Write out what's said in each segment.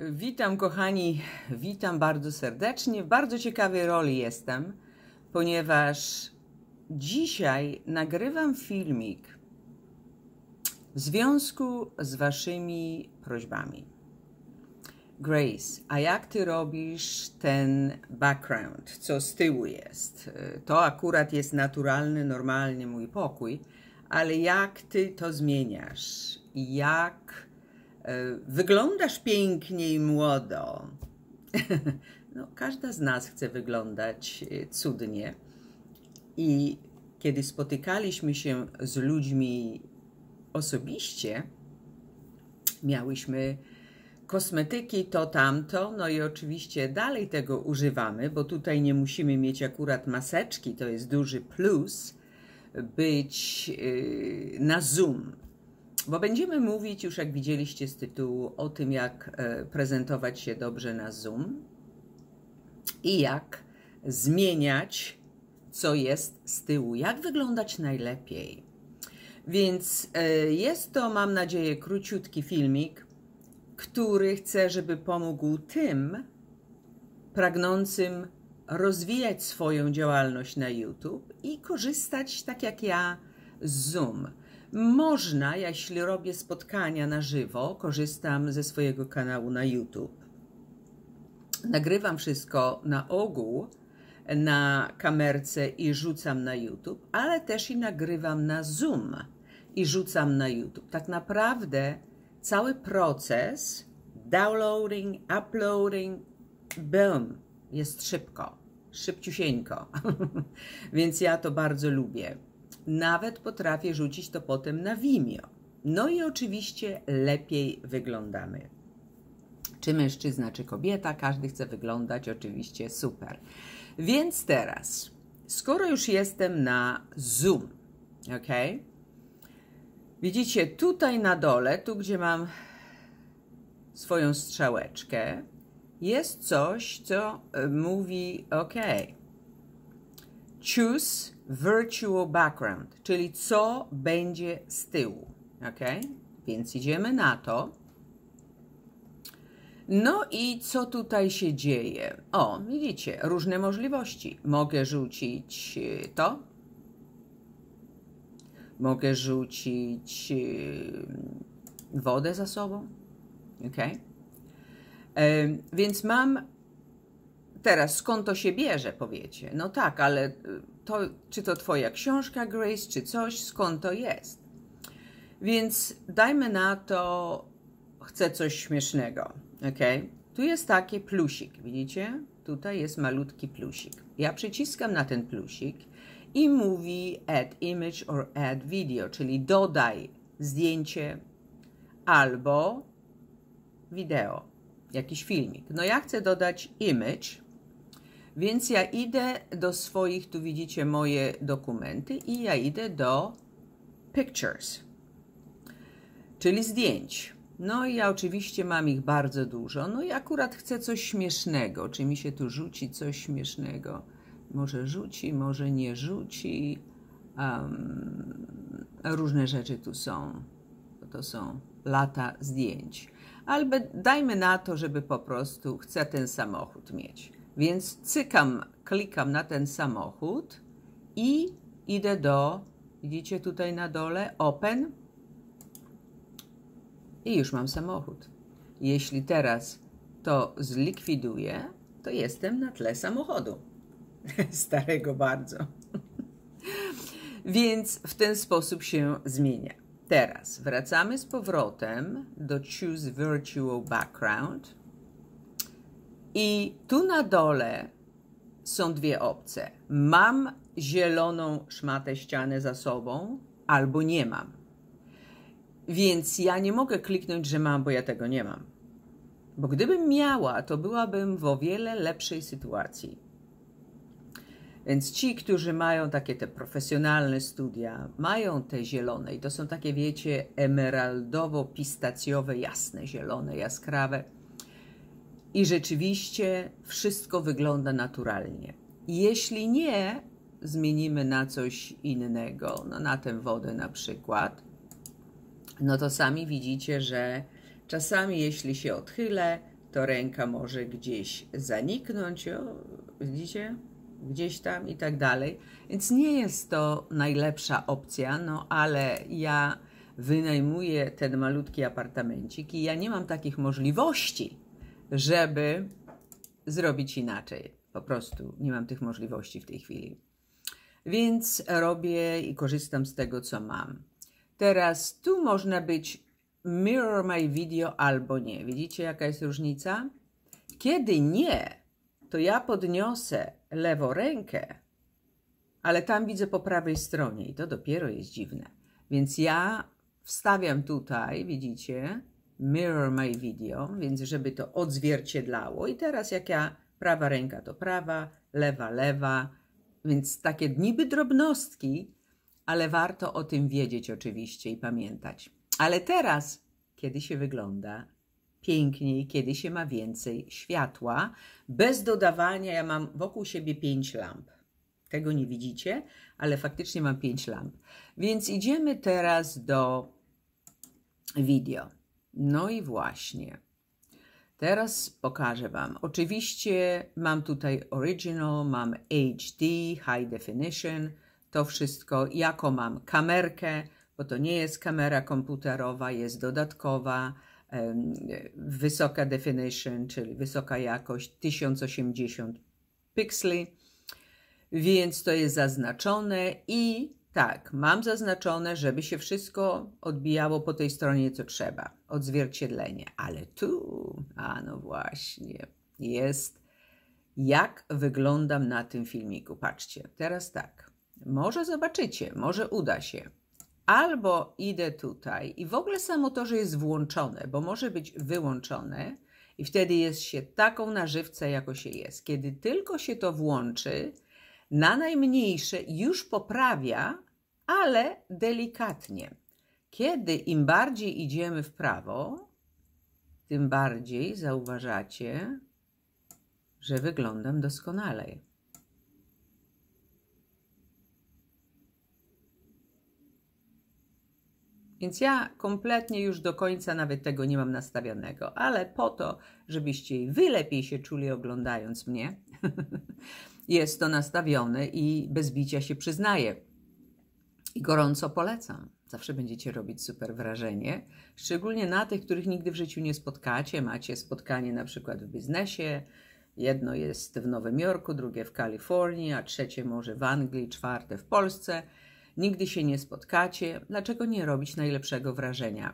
Witam kochani, witam bardzo serdecznie. W bardzo ciekawej roli jestem, ponieważ dzisiaj nagrywam filmik w związku z waszymi prośbami. Grace, a jak ty robisz ten background, co z tyłu jest? To akurat jest naturalny, normalny mój pokój, ale jak ty to zmieniasz? Jak wyglądasz pięknie i młodo? No, każda z nas chce wyglądać cudnie. I kiedy spotykaliśmy się z ludźmi osobiście, miałyśmy kosmetyki, to tamto, no i oczywiście dalej tego używamy, bo tutaj nie musimy mieć akurat maseczki, to jest duży plus, być na Zoom. Bo będziemy mówić, już jak widzieliście z tytułu, o tym, jak prezentować się dobrze na Zoom i jak zmieniać, co jest z tyłu, jak wyglądać najlepiej. Więc jest to, mam nadzieję, króciutki filmik, który chcę, żeby pomógł tym pragnącym rozwijać swoją działalność na YouTube i korzystać, tak jak ja, z Zoom. Można, jeśli robię spotkania na żywo, korzystam ze swojego kanału na YouTube. Nagrywam wszystko na ogół na kamerce i rzucam na YouTube, ale też i nagrywam na Zoom i rzucam na YouTube. Tak naprawdę cały proces downloading, uploading, boom, jest szybko, szybciusieńko. Więc ja to bardzo lubię. Nawet potrafię rzucić to potem na Vimeo. No i oczywiście lepiej wyglądamy. Czy mężczyzna, czy kobieta, każdy chce wyglądać oczywiście super. Więc teraz, skoro już jestem na Zoom, ok? Widzicie, tutaj na dole, tu gdzie mam swoją strzałeczkę, jest coś, co mówi ok. Choose virtual background, czyli co będzie z tyłu, ok? Więc idziemy na to. No i co tutaj się dzieje? O, widzicie, różne możliwości. Mogę rzucić to. Mogę rzucić wodę za sobą, ok? Więc mam teraz, skąd to się bierze, powiecie? No tak, ale to, czy to twoja książka, Grace, czy coś, skąd to jest? Więc dajmy na to, chcę coś śmiesznego, ok? Tu jest taki plusik, widzicie? Tutaj jest malutki plusik. Ja przyciskam na ten plusik i mówi add image or add video, czyli dodaj zdjęcie albo wideo, jakiś filmik. No ja chcę dodać image, więc ja idę do swoich, tu widzicie moje dokumenty i ja idę do pictures, czyli zdjęć. No i ja oczywiście mam ich bardzo dużo. No i akurat chcę coś śmiesznego. Czy mi się tu rzuci coś śmiesznego? Może rzuci, może nie rzuci. Różne rzeczy tu są. To są lata zdjęć. Albo dajmy na to, żeby po prostu chcę ten samochód mieć. Więc klikam na ten samochód i idę do, widzicie tutaj na dole, open. I już mam samochód. Jeśli teraz to zlikwiduję, to jestem na tle samochodu. Starego bardzo. Więc w ten sposób się zmienia. Teraz wracamy z powrotem do Choose Virtual Background. I tu na dole są dwie opcje. Mam zieloną szmatę ścianę za sobą, albo nie mam. Więc ja nie mogę kliknąć, że mam, bo ja tego nie mam. Bo gdybym miała, to byłabym w o wiele lepszej sytuacji. Więc ci, którzy mają takie te profesjonalne studia, mają te zielone i to są takie, wiecie, emeraldowo-pistacjowe, jasne, zielone, jaskrawe. I rzeczywiście wszystko wygląda naturalnie. Jeśli nie, zmienimy na coś innego, no na tę wodę na przykład. No to sami widzicie, że czasami jeśli się odchylę, to ręka może gdzieś zaniknąć, o, widzicie? Gdzieś tam i tak dalej. Więc nie jest to najlepsza opcja, no ale ja wynajmuję ten malutki apartamencik i ja nie mam takich możliwości, żeby zrobić inaczej. Po prostu nie mam tych możliwości w tej chwili. Więc robię i korzystam z tego, co mam. Teraz tu można być mirror my video albo nie. Widzicie, jaka jest różnica? Kiedy nie, to ja podniosę lewą rękę, ale tam widzę po prawej stronie i to dopiero jest dziwne. Więc ja wstawiam tutaj, widzicie, mirror my video, więc żeby to odzwierciedlało. I teraz jak ja, prawa ręka to prawa, lewa, więc takie niby drobnostki, ale warto o tym wiedzieć oczywiście i pamiętać. Ale teraz, kiedy się wygląda piękniej, kiedy się ma więcej światła, bez dodawania, ja mam wokół siebie 5 lamp. Tego nie widzicie, ale faktycznie mam 5 lamp. Więc idziemy teraz do video. No i właśnie. Teraz pokażę Wam. Oczywiście mam tutaj original, mam HD, high definition, to wszystko. Jaką mam kamerkę, bo to nie jest kamera komputerowa, jest dodatkowa, wysoka definition, czyli wysoka jakość, 1080 pikseli, więc to jest zaznaczone i tak, mam zaznaczone, żeby się wszystko odbijało po tej stronie, co trzeba, odzwierciedlenie, ale tu, a no właśnie, jest jak wyglądam na tym filmiku, patrzcie, teraz tak, może zobaczycie, może uda się. Albo idę tutaj i w ogóle samo to, że jest włączone, bo może być wyłączone i wtedy jest się taką na żywca, jako się jest. Kiedy tylko się to włączy, na najmniejsze już poprawia, ale delikatnie. Kiedy im bardziej idziemy w prawo, tym bardziej zauważacie, że wyglądam doskonalej. Więc ja kompletnie już do końca nawet tego nie mam nastawionego, ale po to, żebyście wy lepiej się czuli oglądając mnie, jest to nastawione i bez bicia się przyznaję. I gorąco polecam. Zawsze będziecie robić super wrażenie, szczególnie na tych, których nigdy w życiu nie spotkacie. Macie spotkanie na przykład w biznesie, jedno jest w Nowym Jorku, drugie w Kalifornii, a trzecie może w Anglii, czwarte w Polsce. Nigdy się nie spotkacie. Dlaczego nie robić najlepszego wrażenia?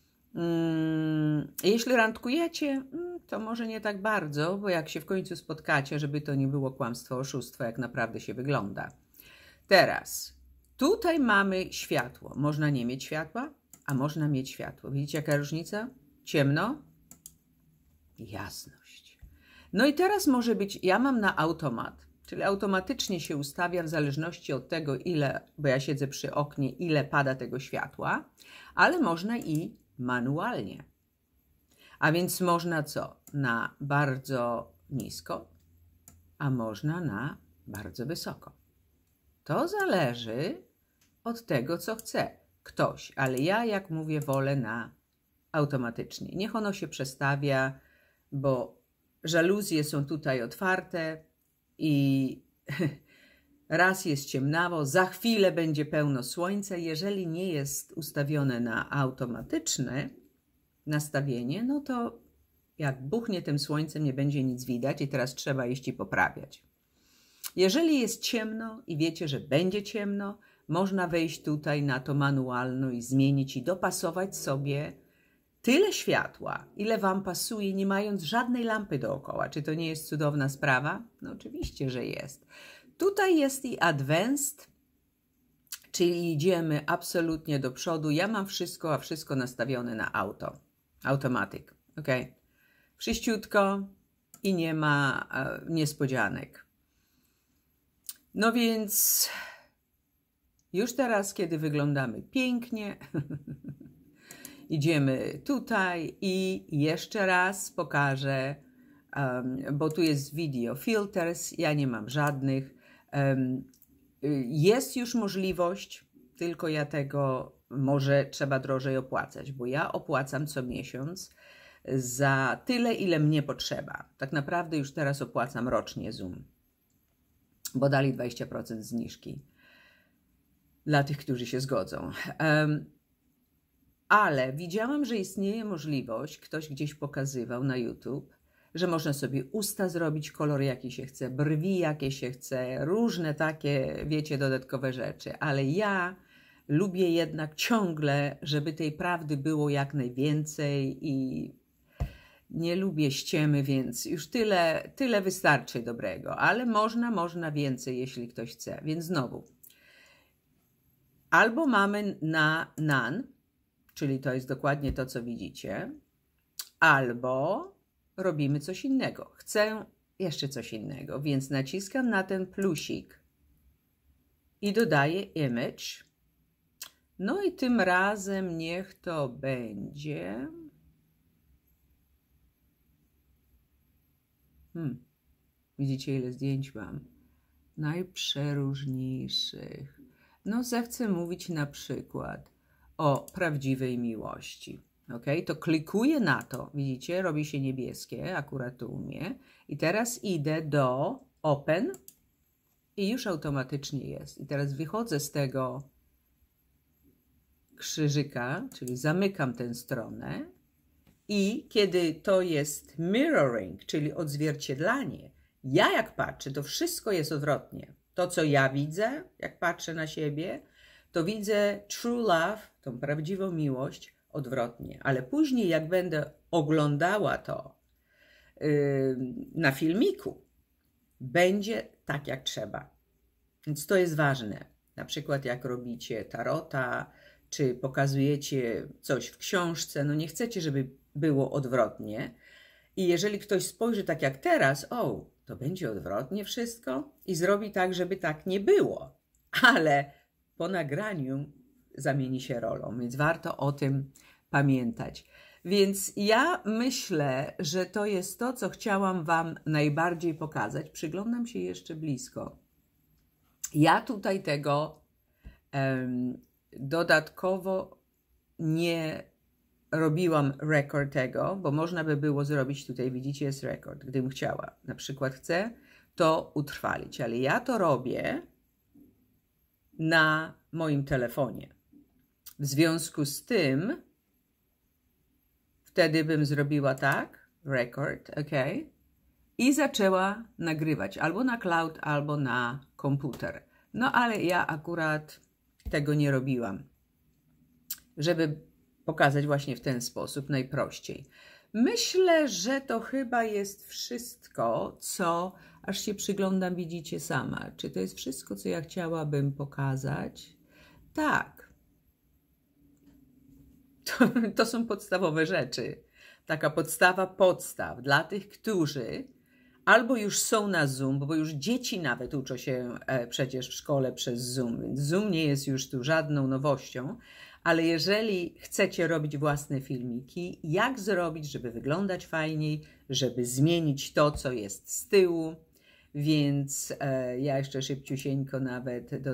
Jeśli randkujecie, to może nie tak bardzo, bo jak się w końcu spotkacie, żeby to nie było kłamstwo, oszustwo, jak naprawdę się wygląda. Teraz, tutaj mamy światło. Można nie mieć światła, a można mieć światło. Widzicie, jaka różnica? Ciemno, jasność. No i teraz może być, ja mam na automat, czyli automatycznie się ustawia w zależności od tego, ile, bo ja siedzę przy oknie, ile pada tego światła, ale można i manualnie. A więc można co? Na bardzo nisko, a można na bardzo wysoko. To zależy od tego, co chce ktoś, ale ja, jak mówię, wolę na automatycznie. Niech ono się przestawia, bo żaluzje są tutaj otwarte i raz jest ciemnawo, za chwilę będzie pełno słońca. Jeżeli nie jest ustawione na automatyczne nastawienie, no to jak buchnie tym słońcem, nie będzie nic widać i teraz trzeba iść i poprawiać. Jeżeli jest ciemno i wiecie, że będzie ciemno, można wejść tutaj na to manualno i zmienić i dopasować sobie tyle światła, ile Wam pasuje, nie mając żadnej lampy dookoła. Czy to nie jest cudowna sprawa? No oczywiście, że jest. Tutaj jest i Advanced, czyli idziemy absolutnie do przodu. Ja mam wszystko, a wszystko nastawione na auto. Automatic, ok? Wszyściutko i nie ma niespodzianek. No więc już teraz, kiedy wyglądamy pięknie, idziemy tutaj i jeszcze raz pokażę, bo tu jest video filters, ja nie mam żadnych. Jest już możliwość, tylko ja tego może trzeba drożej opłacać, bo ja opłacam co miesiąc za tyle, ile mnie potrzeba. Tak naprawdę już teraz opłacam rocznie Zoom, bo dali 20% zniżki dla tych, którzy się zgodzą. Ale widziałam, że istnieje możliwość, ktoś gdzieś pokazywał na YouTube, że można sobie usta zrobić, kolor jaki się chce, brwi jakie się chce, różne takie, wiecie, dodatkowe rzeczy. Ale ja lubię jednak ciągle, żeby tej prawdy było jak najwięcej i nie lubię ściemy, więc już tyle wystarczy dobrego. Ale można więcej, jeśli ktoś chce. Więc znowu, albo mamy na none, czyli to jest dokładnie to, co widzicie, albo robimy coś innego. Chcę jeszcze coś innego, więc naciskam na ten plusik i dodaję image. No i tym razem niech to będzie... Widzicie, ile zdjęć mam? Najprzeróżniejszych. No, zechcę mówić na przykład o prawdziwej miłości. Ok, to klikuję na to, widzicie, robi się niebieskie, akurat tu u mnie. I teraz idę do Open i już automatycznie jest. I teraz wychodzę z tego krzyżyka, czyli zamykam tę stronę i kiedy to jest mirroring, czyli odzwierciedlanie, ja jak patrzę, to wszystko jest odwrotnie. To, co ja widzę, jak patrzę na siebie, to widzę true love, tą prawdziwą miłość, odwrotnie. Ale później, jak będę oglądała to na filmiku, będzie tak, jak trzeba. Więc to jest ważne. Na przykład, jak robicie tarota, czy pokazujecie coś w książce, no nie chcecie, żeby było odwrotnie. I jeżeli ktoś spojrzy tak jak teraz, to będzie odwrotnie wszystko i zrobi tak, żeby tak nie było. Ale po nagraniu zamieni się rolą, więc warto o tym pamiętać. Więc ja myślę, że to jest to, co chciałam Wam najbardziej pokazać. Przyglądam się jeszcze blisko. Ja tutaj tego dodatkowo nie robiłam record tego, bo można by było zrobić tutaj, widzicie, jest rekord, gdybym chciała. Na przykład chcę to utrwalić, ale ja to robię na moim telefonie. W związku z tym wtedy bym zrobiła tak, record, ok, i zaczęła nagrywać albo na cloud, albo na komputer. No ale ja akurat tego nie robiłam, żeby pokazać właśnie w ten sposób najprościej. Myślę, że to chyba jest wszystko, co, aż się przyglądam, widzicie sama. Czy to jest wszystko, co ja chciałabym pokazać? Tak. To są podstawowe rzeczy. Taka podstawa podstaw dla tych, którzy albo już są na Zoom, bo już dzieci nawet uczą się przecież w szkole przez Zoom, więc Zoom nie jest już tu żadną nowością, ale jeżeli chcecie robić własne filmiki, jak zrobić, żeby wyglądać fajniej, żeby zmienić to, co jest z tyłu, więc ja jeszcze szybciusieńko nawet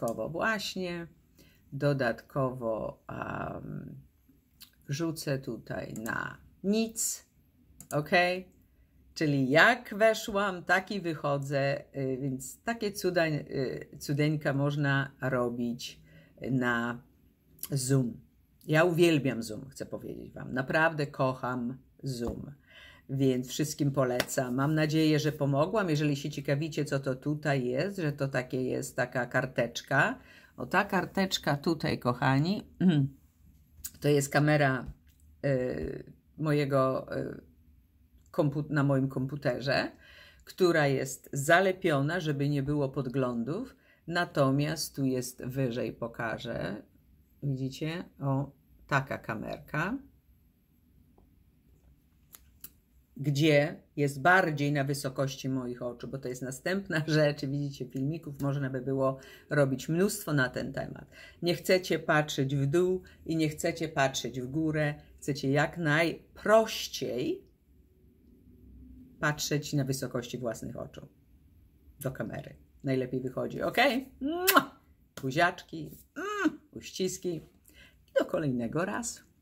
dodatkowo wrzucę tutaj na nic, ok? Czyli jak weszłam, tak i wychodzę, więc takie cudeńka można robić na Zoom. Ja uwielbiam Zoom, chcę powiedzieć Wam. Naprawdę kocham Zoom, więc wszystkim polecam. Mam nadzieję, że pomogłam. Jeżeli się ciekawicie, co to tutaj jest, że to takie jest taka karteczka. O, ta karteczka tutaj, kochani, to jest kamera na moim komputerze, która jest zalepiona, żeby nie było podglądów. Natomiast tu jest wyżej, pokażę. Widzicie? O, taka kamerka, gdzie jest bardziej na wysokości moich oczu, bo to jest następna rzecz. Widzicie, filmików można by było robić mnóstwo na ten temat. Nie chcecie patrzeć w dół i nie chcecie patrzeć w górę. Chcecie jak najprościej patrzeć na wysokości własnych oczu do kamery. Najlepiej wychodzi, ok? Buziaczki, uściski i do kolejnego razu.